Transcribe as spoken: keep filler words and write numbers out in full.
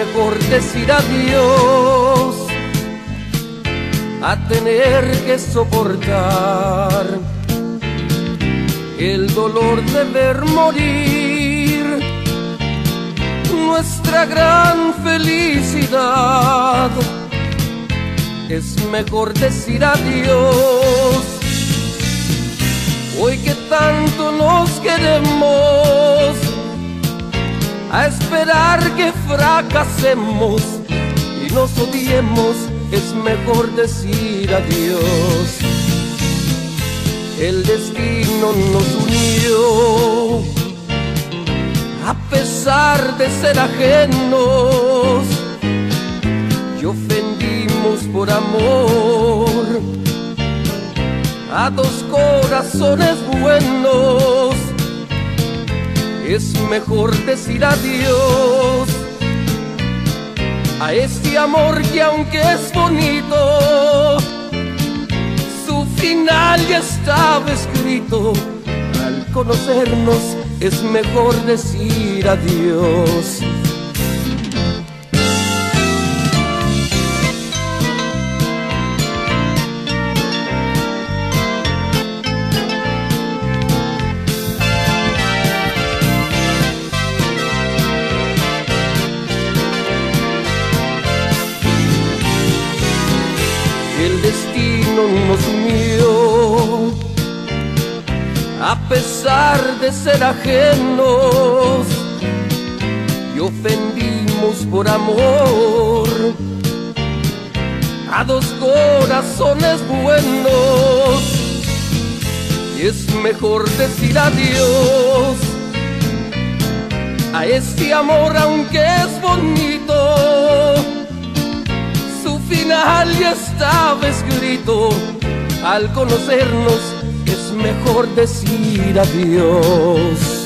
mejor decir adiós a tener que soportar el dolor de ver morir nuestra gran felicidad. Es mejor decir adiós hoy que tanto nos queremos, a esperar que fracasemos y nos odiemos. Es mejor decir adiós. El destino nos unió a pesar de ser ajenos, y ofendimos por amor a dos corazones buenos. Es mejor decir adiós a este amor que, aunque es bonito, su final ya estaba escrito. Al conocernos es mejor decir adiós. El destino nos unió a pesar de ser ajenos, y ofendimos por amor a dos corazones buenos. Y es mejor decir adiós a este amor, aunque es bonito, su final ya estaba escrito. Al conocernos es mejor decir adiós.